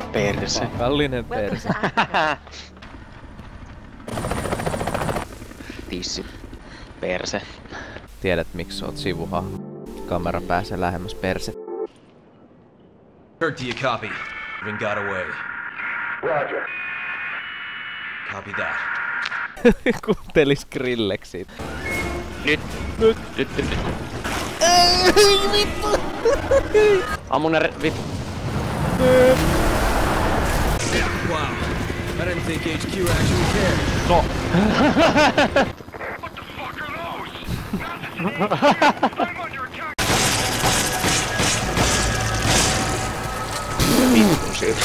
Perse. Pakallinen perse. Tissi. Perse. Tiedät miksi oot sivuhahmo. Kamera pääsee lähemmäs perse. Kurt, do you copy? Been got away. Roger. Copy that. Kuuntelis Grillexit. Nyt. Ammu ne vittu. Wow. I didn't think HQ actually cared. No. What the fuck are those? I'm under attack. Vittu siitä.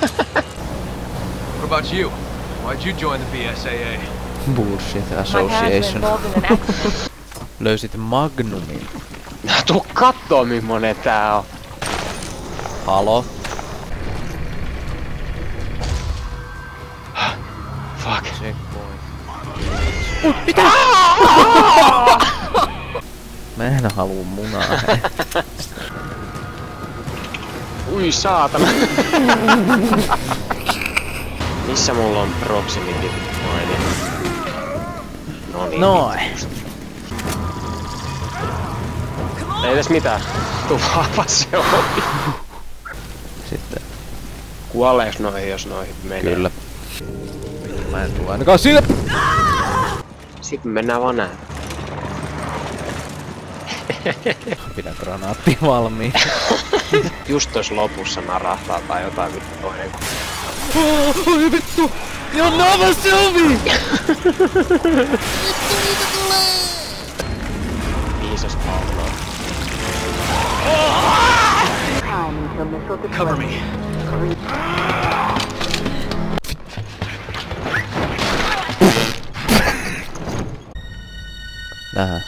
What about you? Why'd you join the BSAA? Bullshit My hands Association. were involved in an accident. Löysit Magnumin. Tuu kattoo mimmonen tää on. Halo? Fuck. Checkpoint. Mitä? Mä en haluu munaa. Ui saatana. Missä mulla on proximity pointi? Noniin. Noin. Ei tässä mitään. Tuu vahva se opi. Sitten. Kuoleeks noihin jos noihin menee? Kyllä. Mä en tuu ainakaan siitä. Sitten mennään vaan näin. Pidä granaatti valmiin. Just tois lopussa narahtaa tai jotain vittu toinen. Oi vittu! Jo Nova Sylvie! Viisas palloa. Cover me. Nähdään.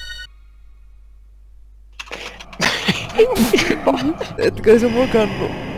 Etkö se mokannut?